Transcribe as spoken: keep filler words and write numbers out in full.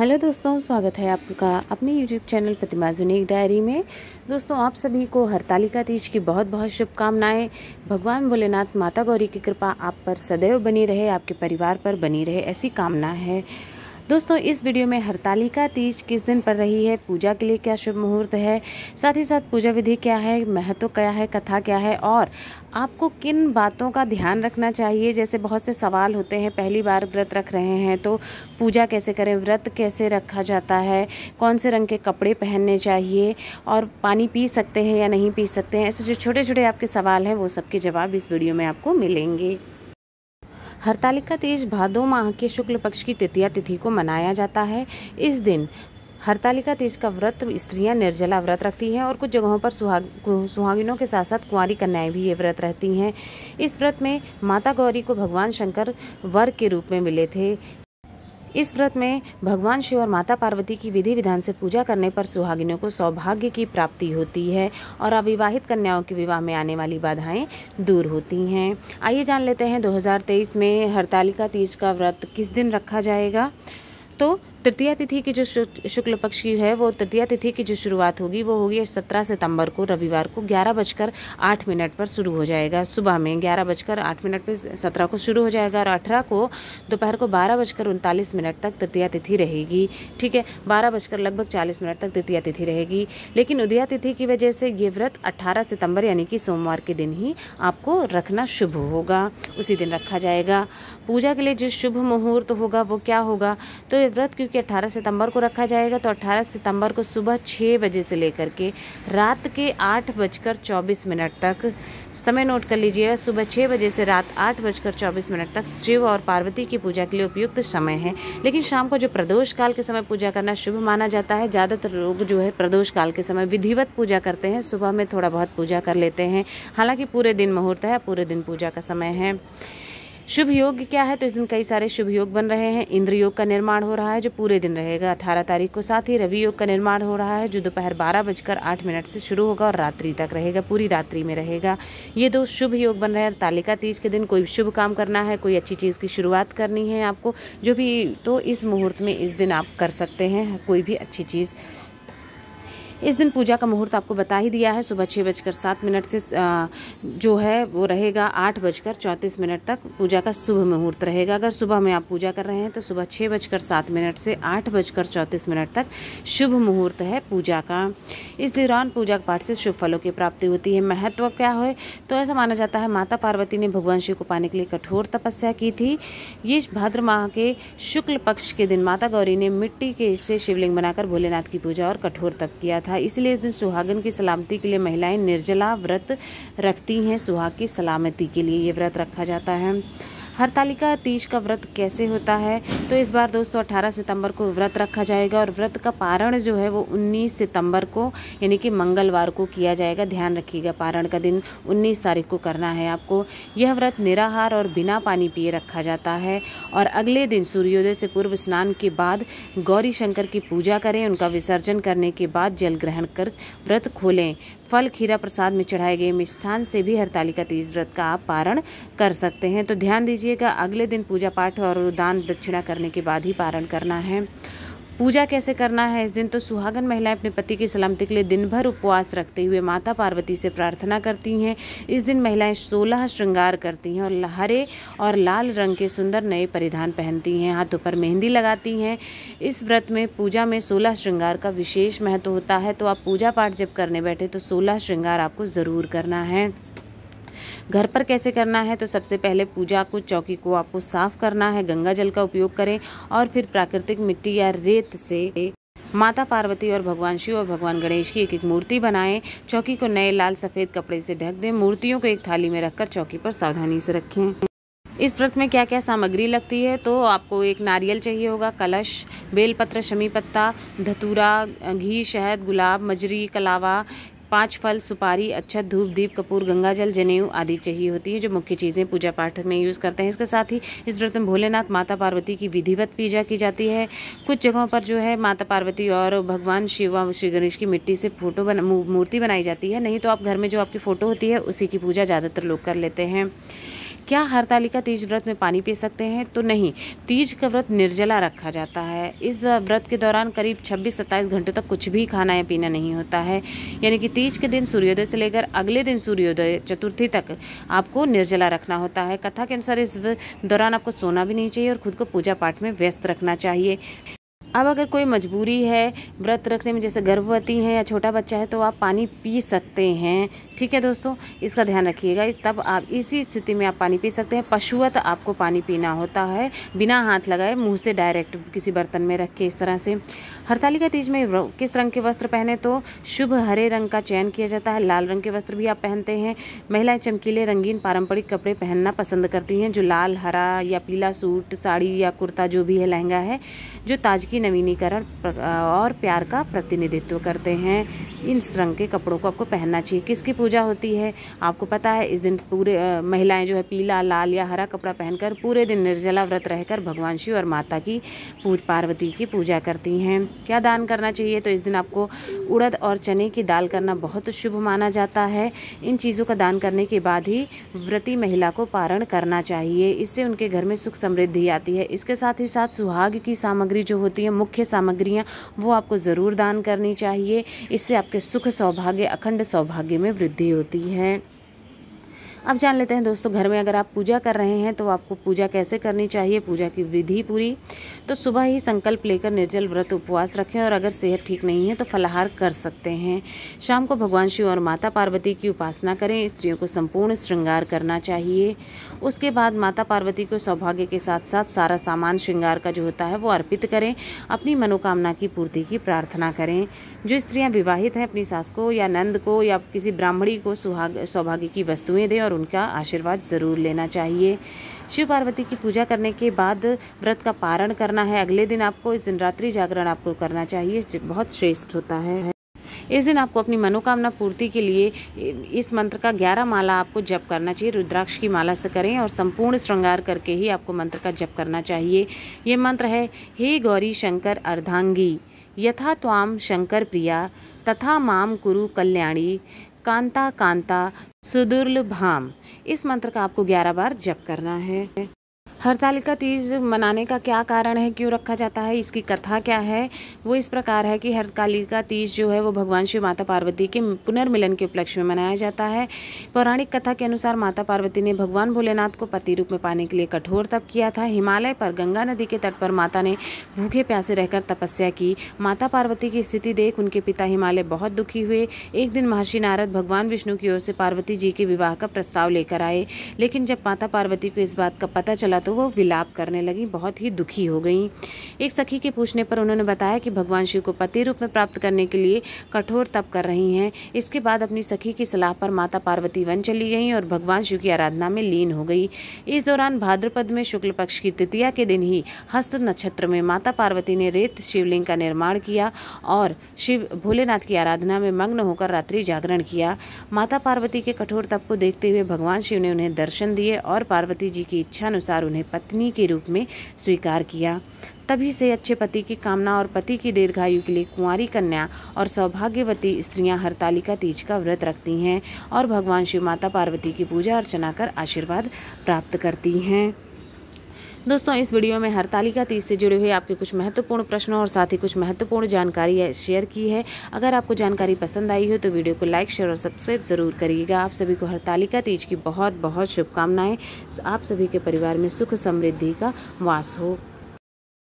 Hello दोस्तों, स्वागत है आपका अपने YouTube channel Pratima unique diary में। दोस्तों, आप सभी को हरतालिका तीज की बहुत बहुत शुभकामनाएं। भगवान भोलेनाथ माता गौरी की कृपा आप पर सदैव बनी रहे, आपके परिवार पर बनी रहे, ऐसी कामना है। दोस्तों, इस वीडियो में हरतालिका तीज किस दिन पड़ रही है, पूजा के लिए क्या शुभ मुहूर्त है, साथ ही साथ पूजा विधि क्या है, महत्व क्या है, कथा क्या है और आपको किन बातों का ध्यान रखना चाहिए। जैसे बहुत से सवाल होते हैं, पहली बार व्रत रख रहे हैं तो पूजा कैसे करें, व्रत कैसे रखा जाता है, कौन से रंग के कपड़े पहनने चाहिए और पानी पी सकते हैं या नहीं पी सकते हैं, ऐसे जो छोटे छोटे आपके सवाल हैं वो सबके जवाब इस वीडियो में आपको मिलेंगे। हरतालिका तीज भादो माह के शुक्ल पक्ष की तृतीया तिथि को मनाया जाता है। इस दिन हरतालिका तीज का व्रत स्त्रियां निर्जला व्रत रखती हैं और कुछ जगहों पर सुहाग सुहागिनों के साथ साथ कुंवारी कन्याएं भी ये व्रत रहती हैं। इस व्रत में माता गौरी को भगवान शंकर वर के रूप में मिले थे। इस व्रत में भगवान शिव और माता पार्वती की विधि विधान से पूजा करने पर सुहागिनों को सौभाग्य की प्राप्ति होती है और अविवाहित कन्याओं के विवाह में आने वाली बाधाएं दूर होती हैं। आइए जान लेते हैं दो हज़ार तेईस में हरतालिका तीज का व्रत किस दिन रखा जाएगा। तो तृतीया तिथि की जो शुक्ल पक्ष की है वो तृतीया तिथि की जो शुरुआत होगी वो होगी सत्रह सितंबर को, रविवार को ग्यारह बजकर आठ मिनट पर शुरू हो जाएगा। सुबह में ग्यारह बजकर आठ मिनट पर सत्रह को शुरू हो जाएगा और अठारह को दोपहर को बारह बजकर उनतालीस मिनट तक तृतीया तिथि रहेगी। ठीक है, बारह बजकर लगभग चालीस मिनट तक तृतीया तिथि रहेगी। लेकिन उदया तिथि की वजह से ये व्रत अठारह सितंबर यानी कि सोमवार के दिन ही आपको रखना शुभ होगा, उसी दिन रखा जाएगा। पूजा के लिए जो शुभ मुहूर्त होगा वो क्या होगा, तो ये व्रत कि अठारह सितंबर को रखा जाएगा तो अठारह सितंबर को सुबह छः बजे से लेकर के रात के आठ बजकर चौबीस मिनट तक, समय नोट कर लीजिएगा, सुबह छः बजे से रात आठ बजकर चौबीस मिनट तक शिव और पार्वती की पूजा के लिए उपयुक्त समय है। लेकिन शाम को जो प्रदोष काल के समय पूजा करना शुभ माना जाता है। ज़्यादातर लोग जो है प्रदोष काल के समय विधिवत पूजा करते हैं, सुबह में थोड़ा बहुत पूजा कर लेते हैं। हालांकि पूरे दिन मुहूर्त है, पूरे दिन पूजा का समय है। शुभ योग क्या है, तो इस दिन कई सारे शुभ योग बन रहे हैं। इंद्र योग का निर्माण हो रहा है जो पूरे दिन रहेगा अठारह तारीख को। साथ ही रवि योग का निर्माण हो रहा है जो दोपहर बारह बजकर आठ मिनट से शुरू होगा और रात्रि तक रहेगा, पूरी रात्रि में रहेगा। ये दो शुभ योग बन रहे हैं। हरतालिका तीज के दिन कोई शुभ काम करना है, कोई अच्छी चीज़ की शुरुआत करनी है आपको जो भी, तो इस मुहूर्त में इस दिन आप कर सकते हैं कोई भी अच्छी चीज़। इस दिन पूजा का मुहूर्त आपको बता ही दिया है, सुबह छः बजकर सात मिनट से जो है वो रहेगा आठ बजकर चौंतीस मिनट तक पूजा का शुभ मुहूर्त रहेगा। अगर सुबह में आप पूजा कर रहे हैं तो सुबह छः बजकर सात मिनट से आठ बजकर चौंतीस मिनट तक शुभ मुहूर्त है पूजा का। इस दौरान पूजा पाठ से शुभ फलों की प्राप्ति होती है। महत्व क्या है, तो ऐसा माना जाता है माता पार्वती ने भगवान शिव को पाने के लिए कठोर तपस्या की थी। ये भाद्र माह के शुक्ल पक्ष के दिन माता गौरी ने मिट्टी के से शिवलिंग बनाकर भोलेनाथ की पूजा और कठोर तप किया था। इसलिए इस दिन सुहागन की सलामती के लिए महिलाएं निर्जला व्रत रखती हैं। सुहाग की सलामती के लिए ये व्रत रखा जाता है। हरतालिका तीज का व्रत कैसे होता है, तो इस बार दोस्तों अठारह सितंबर को व्रत रखा जाएगा और व्रत का पारण जो है वो उन्नीस सितंबर को यानी कि मंगलवार को किया जाएगा। ध्यान रखिएगा, पारण का दिन उन्नीस तारीख को करना है आपको। यह व्रत निराहार और बिना पानी पिए रखा जाता है और अगले दिन सूर्योदय से पूर्व स्नान के बाद गौरी शंकर की पूजा करें। उनका विसर्जन करने के बाद जल ग्रहण कर व्रत खोलें। फल, खीरा प्रसाद में चढ़ाए गए मिष्ठान से भी हरतालिका तीज व्रत का आप पारण कर सकते हैं। तो ध्यान दीजिएगा, अगले दिन पूजा पाठ और दान दक्षिणा करने के बाद ही पारण करना है। पूजा कैसे करना है इस दिन, तो सुहागन महिलाएं अपने पति की सलामती के लिए दिन भर उपवास रखते हुए माता पार्वती से प्रार्थना करती हैं। इस दिन महिलाएं सोलह श्रृंगार करती हैं और हरे और लाल रंग के सुंदर नए परिधान पहनती हैं, हाथों पर मेहंदी लगाती हैं। इस व्रत में पूजा में सोलह श्रृंगार का विशेष महत्व होता है। तो आप पूजा पाठ जब करने बैठे तो सोलह श्रृंगार आपको ज़रूर करना है। घर पर कैसे करना है, तो सबसे पहले पूजा को चौकी को आपको साफ करना है, गंगा जल का उपयोग करें और फिर प्राकृतिक मिट्टी या रेत से माता पार्वती और भगवान शिव और भगवान गणेश की एक एक मूर्ति बनाएं। चौकी को नए लाल सफ़ेद कपड़े से ढक दें। मूर्तियों को एक थाली में रखकर चौकी पर सावधानी से रखें। इस व्रत में क्या क्या सामग्री लगती है, तो आपको एक नारियल चाहिए होगा, कलश, बेलपत्र, शमी पत्ता, धतूरा, घी, शहद, गुलाब, मजरी, कलावा, पांच फल, सुपारी, अक्षत, धूप, दीप, कपूर, गंगाजल, जनेऊ आदि चाहिए होती है जो मुख्य चीज़ें पूजा पाठ में यूज़ करते हैं। इसके साथ ही इस व्रत में भोलेनाथ माता पार्वती की विधिवत पूजा की जाती है। कुछ जगहों पर जो है माता पार्वती और भगवान शिव व श्री गणेश की मिट्टी से फोटो बना मूर्ति बनाई जाती है। नहीं तो आप घर में जो आपकी फ़ोटो होती है उसी की पूजा ज़्यादातर लोग कर लेते हैं। क्या हरतालिका तीज व्रत में पानी पी सकते हैं? तो नहीं, तीज का व्रत निर्जला रखा जाता है। इस व्रत के दौरान करीब छब्बीस सत्ताईस घंटों तक कुछ भी खाना या पीना नहीं होता है। यानी कि तीज के दिन सूर्योदय से लेकर अगले दिन सूर्योदय चतुर्थी तक आपको निर्जला रखना होता है। कथा के अनुसार इस दौरान आपको सोना भी नहीं चाहिए और खुद को पूजा पाठ में व्यस्त रखना चाहिए। अब अगर कोई मजबूरी है व्रत रखने में, जैसे गर्भवती है या छोटा बच्चा है, तो आप पानी पी सकते हैं। ठीक है दोस्तों, इसका ध्यान रखिएगा। इस तब आप इसी स्थिति में आप पानी पी सकते हैं। पशुवत आपको पानी पीना होता है, बिना हाथ लगाए, मुंह से डायरेक्ट किसी बर्तन में रख के इस तरह से। हरतालिका तीज में किस रंग के वस्त्र पहने? तो शुभ हरे रंग का चयन किया जाता है। लाल रंग के वस्त्र भी आप पहनते हैं। महिलाएं चमकीले रंगीन पारंपरिक कपड़े पहनना पसंद करती हैं, जो लाल, हरा या पीला सूट, साड़ी या कुर्ता जो भी है, लहंगा है, जो ताजगी, नवीनीकरण और प्यार का प्रतिनिधित्व करते हैं। इस रंग के कपड़ों को आपको पहनना चाहिए। किसकी पूजा होती है? आपको पता है, इस दिन पूरे महिलाएं जो है पीला, लाल या हरा कपड़ा पहनकर पूरे दिन निर्जला व्रत रहकर भगवान शिव और माता की पूज पार्वती की पूजा करती हैं। क्या दान करना चाहिए? तो इस दिन आपको उड़द और चने की दाल करना बहुत शुभ माना जाता है। इन चीज़ों का दान करने के बाद ही व्रती महिला को पारण करना चाहिए। इससे उनके घर में सुख समृद्धि आती है। इसके साथ ही साथ सुहाग की सामग्री जो होती है, मुख्य सामग्रियां, वो आपको ज़रूर दान करनी चाहिए। इससे आपके सुख, सौभाग्य, अखंड सौभाग्य में वृद्धि होती है। अब जान लेते हैं दोस्तों, घर में अगर आप पूजा कर रहे हैं तो आपको पूजा कैसे करनी चाहिए, पूजा की विधि पूरी। तो सुबह ही संकल्प लेकर निर्जल व्रत उपवास रखें और अगर सेहत ठीक नहीं है तो फलाहार कर सकते हैं। शाम को भगवान शिव और माता पार्वती की उपासना करें। स्त्रियों को संपूर्ण श्रृंगार करना चाहिए। उसके बाद माता पार्वती को सौभाग्य के साथ साथ सारा सामान श्रृंगार का जो होता है वो अर्पित करें। अपनी मनोकामना की पूर्ति की प्रार्थना करें। जो स्त्रियाँ विवाहित हैं, अपनी सास को या नंद को या किसी ब्राह्मणी को सुहाग सौभाग्य की वस्तुएं दें और उनका आशीर्वाद जरूर लेना चाहिए। शिव पार्वती की पूजा करने के बाद व्रत का पारण करना है। अगले दिन आपको, इस दिन रात्रि जागरण आपको करना चाहिए, बहुत श्रेष्ठ होता है। इस दिन आपको अपनी मनोकामना पूर्ति के लिए इस मंत्र का ग्यारह माला आपको जप करना चाहिए। रुद्राक्ष की माला से करें और संपूर्ण श्रृंगार करके ही आपको मंत्र का जप करना चाहिए। ये मंत्र है, हे गौरी शंकर अर्धांगी, यथा त्वाम शंकर प्रिया, तथा माम कुरु कल्याणी, कांता कांता सुदुर्लभाम। इस मंत्र का आपको ग्यारह बार जप करना है। हरतालिका तीज मनाने का क्या कारण है, क्यों रखा जाता है, इसकी कथा क्या है? वो इस प्रकार है कि हरतालिका तीज जो है वो भगवान शिव माता पार्वती के पुनर्मिलन के उपलक्ष्य में मनाया जाता है। पौराणिक कथा के अनुसार माता पार्वती ने भगवान भोलेनाथ को पति रूप में पाने के लिए कठोर तप किया था। हिमालय पर गंगा नदी के तट पर माता ने भूखे प्यासे रहकर तपस्या की। माता पार्वती की स्थिति देख उनके पिता हिमालय बहुत दुखी हुए। एक दिन महर्षि नारद भगवान विष्णु की ओर से पार्वती जी के विवाह का प्रस्ताव लेकर आए, लेकिन जब माता पार्वती को इस बात का पता चला तो वो विलाप करने लगी, बहुत ही दुखी हो गई। एक सखी के पूछने पर उन्होंने बताया कि भगवान शिव को पति रूप में प्राप्त करने के लिए कठोर तप कर रही हैं। इसके बाद अपनी सखी की सलाह पर माता पार्वती वन चली गईं और भगवान शिव की आराधना में लीन हो गई। इस दौरान भाद्रपद में शुक्ल पक्ष की तृतीया के दिन ही हस्त नक्षत्र में माता पार्वती ने रेत शिवलिंग का निर्माण किया और शिव भोलेनाथ की आराधना में मग्न होकर रात्रि जागरण किया। माता पार्वती के कठोर तप को देखते हुए भगवान शिव ने उन्हें दर्शन दिए और पार्वती जी की इच्छा अनुसार उन्हें पत्नी के रूप में स्वीकार किया। तभी से अच्छे पति की कामना और पति की दीर्घायु के लिए कुंवारी कन्या और सौभाग्यवती स्त्रियां हरतालिका तीज का व्रत रखती हैं और भगवान शिव माता पार्वती की पूजा अर्चना कर आशीर्वाद प्राप्त करती हैं। दोस्तों, इस वीडियो में हरतालिका तीज से जुड़े हुए आपके कुछ महत्वपूर्ण प्रश्नों और साथ ही कुछ महत्वपूर्ण जानकारी शेयर की है। अगर आपको जानकारी पसंद आई हो तो वीडियो को लाइक, शेयर और सब्सक्राइब जरूर करिएगा। आप सभी को हरतालिका तीज की बहुत बहुत शुभकामनाएं। आप सभी के परिवार में सुख समृद्धि का वास हो।